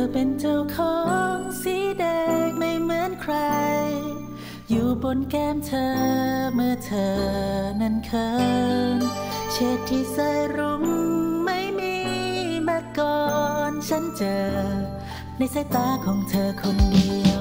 เป็นเจ้าของสีแดงไม่เหมือนใครอยู่บนแก้มเธอเมื่อเธอนั้นเขินเฉดที่ใส่รุ้งไม่มีมาก่อนฉันเจอในสายตาของเธอคนเดียว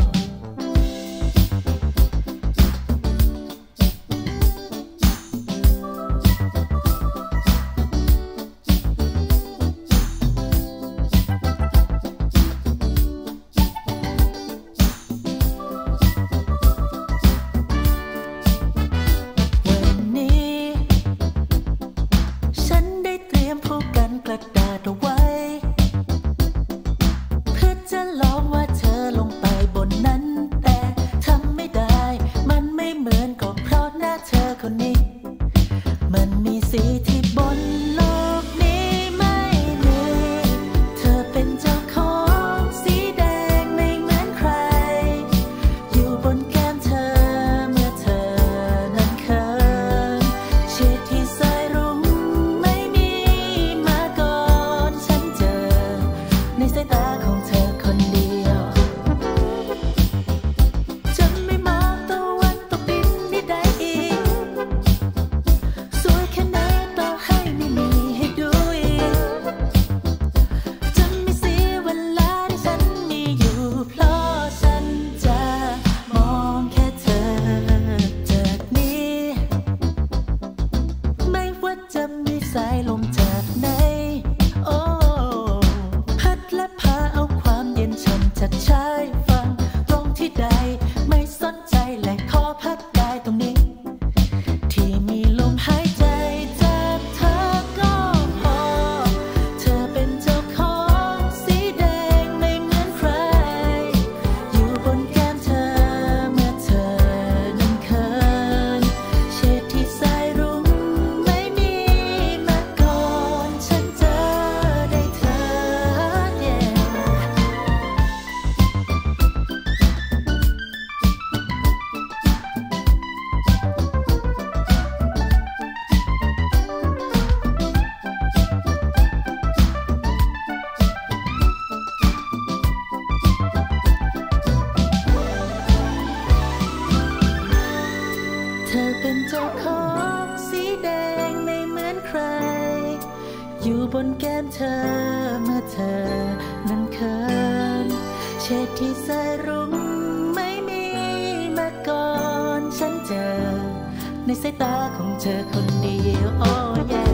อยู่บนแก้มเธอเมื่อเธอนั้นเขินเฉดที่ใส่รุ้งไม่มีมาก่อนฉันเจอในสายตาของเธอคนเดียวโอ้ย